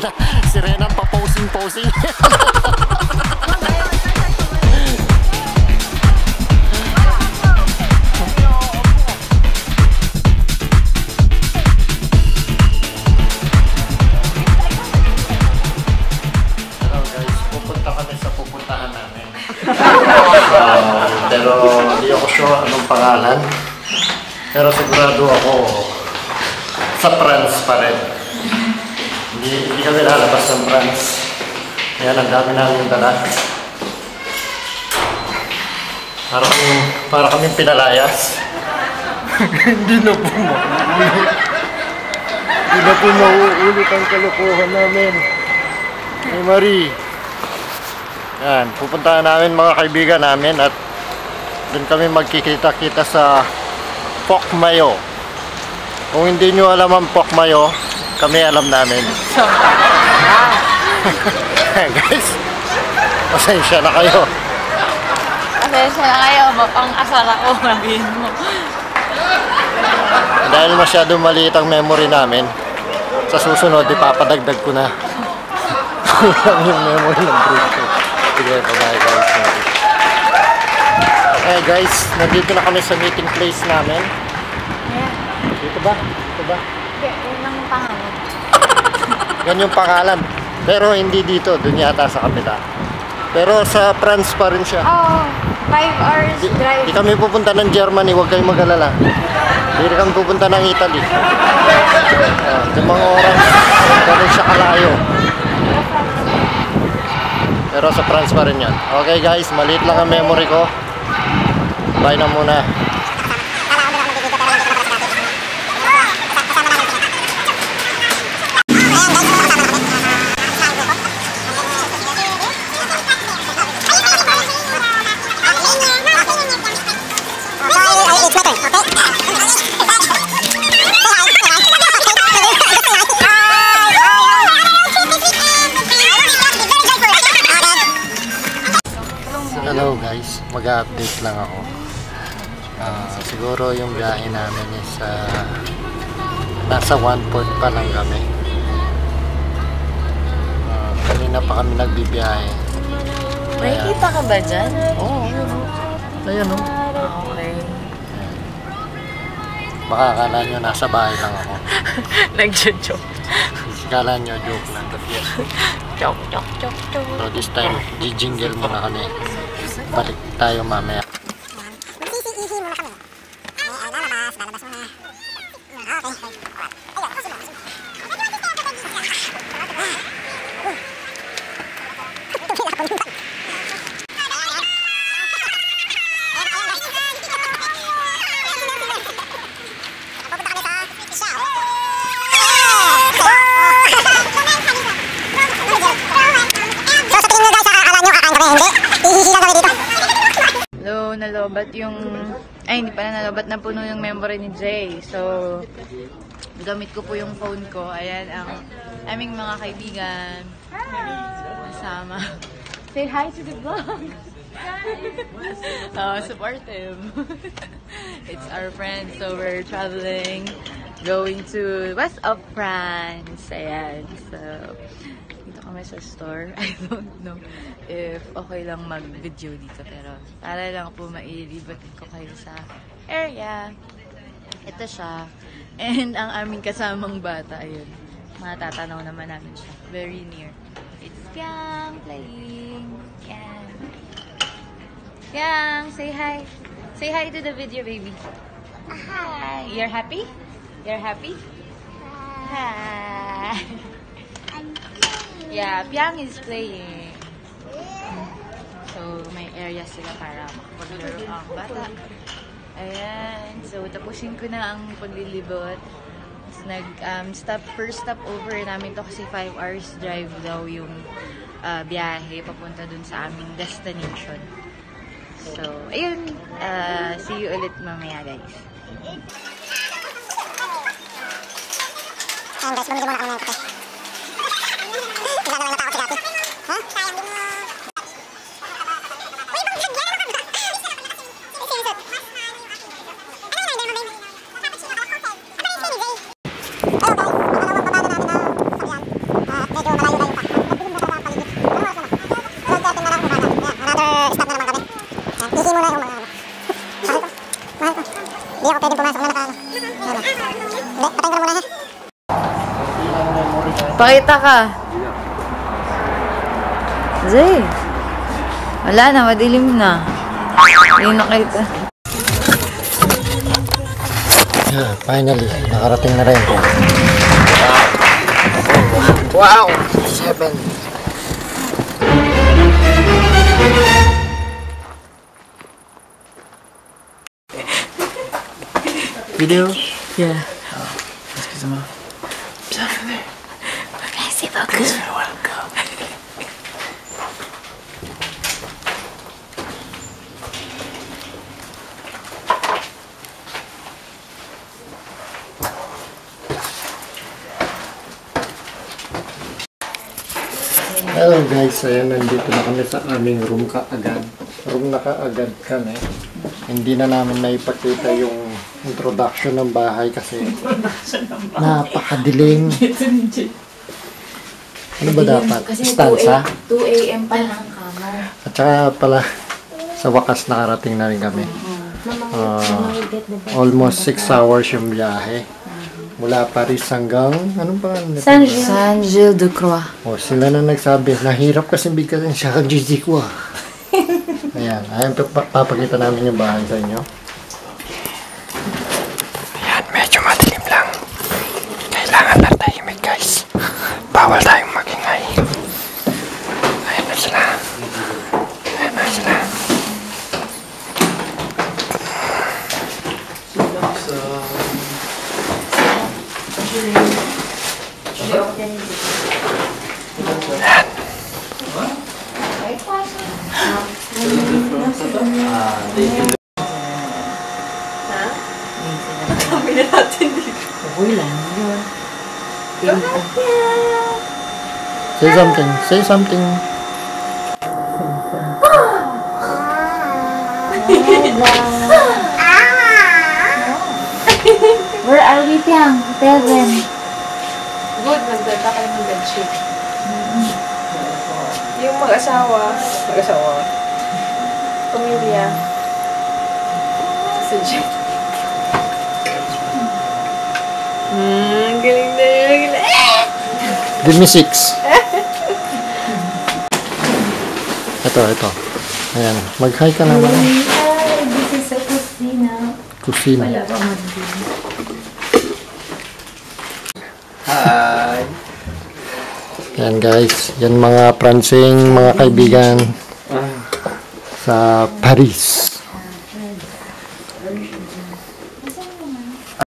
Si Renan pa-posing-posing. Hello guys, pupunta kami sa pupuntahan namin. Pero hindi ako sure anong pangalan. Pero sigurado ako sa France pa rin. Hindi kami lalabas ng France. Ayan, ang dami namin yung dala. Para kami pinalayas. Hindi na po mauulit. Hindi na po mauulit ang kalokohan namin. Hey Marie. Ayan, pupuntahan namin mga kaibigan namin at doon kami magkikita-kita sa Pokmayo. Kung hindi nyo alam ang Pokmayo, kami alam namin. Guys, pasensya na kayo. Pasensya na kayo, mapang-asar ako, mabihin mo. Dahil masyado maliit ang memory namin, sa susunod, ipapadagdag ko na. Yung memory ng group ko. Sige, bye guys. Eh guys, nandito na kami sa meeting place namin. Dito ba? Dito ba? Yan ang pangalan. Yan yung pangalan. Pero hindi dito, dun yata sa kabila. Pero sa France pa rin siya. Oo, 5 hours drive. Di kami pupunta ng Germany, huwag kayong mag-alala. Di kami pupunta ng Italy. Yung mga oras, ganun siya kalayo. Pero sa France pa rin yan. Okay guys, maliit lang ang memory ko. Bye na muna. Hello guys, mag-update lang ako. Siguro yung biyahe namin is nasa 1/4 pa lang kami. Kanina pa kami nagbibiyahe. May kita ka ba dyan? Oo, ayan o. Okay. Baka akala nyo nasa bahay lang ako. Nag-joke. Akala nyo joke lang. Joke. So this time, jingle muna kami. Balik tayo mamaya. Magsisi-isi muna kami. Lalabas muna. Okay. Hello, nalobat yung... Ay, hindi pala nalobat na puno yung memory ni Jay. So, gamit ko po yung phone ko. Ayan ang aming mga kaibigan. Kasama. Say hi to the vlog! Supportive. It's our friends. So, we're traveling, going to west of France. Ayan. So, dito kami sa store. I don't know if okay lang mag-video dito, pero para lang po mailibatin ko kayo sa area. Ito siya. And ang aming kasamang bata, ayun. Matatanaw naman namin siya. Very near. It's Yang playing. Yang. Yang, say hi. Say hi to the video, baby. Hi. You're happy? You're happy? Hi. Yeah, Piang is playing. So, may area sila para makapaglaro ang bata. Ayan. So, tapusin ko na ang paglilibot. First stop over namin to kasi 5 hours drive daw yung biyahe papunta dun sa aming destination. So, ayun. See you ulit mamaya, guys. Ayan guys, bumili muna ako ng kape. Ilalawin na tao si Gati. Ha? Sayang din mo. Medyo Pakita ka. Zay. Wala na, madilim na. Hindi nakita. Yeah, finally, nakarating na rin. Wow! 7. Video? Yeah. Excuse-moi. Bienvenue. Merci beaucoup. Welcome. Hello guys, ayan, nandito na kami sa aming room kaagad. Room na kaagad kami. Hindi na namin naipakita yung introduction ng bahay kasi napakadilim. Ano ba dapat? Stanza? 2 a.m. pa lang kamo. At saka pala, sa wakas nakarating na rin kami. Almost 6 hours yung biyahe. Mula Paris hanggang, anong pangalan? Saint-Gilles-de-Croix. O, sila na nagsabi, nahirap kasi bigkasin siya kang Jizikwa. Ayan, papakita namin yung bahay sa inyo. Ayan, medyo madilim lang. Kailangan na tahimik guys. Bawal tayong magingay. Ayan na sila. Ayan na sila. Say something. Say something. Where are we, Piang? Tell them. Good, nagdada kayo ng bedsheet. Yung mag-asawa, pamilya, si Jen. Galing na yun. Give me 6. Ito. Ayan, mag-hi ka naman. This is a kusina. Kusina. Wala pa madilim. Hi! Yan guys, yan mga pransing, mga kaibigan sa Paris.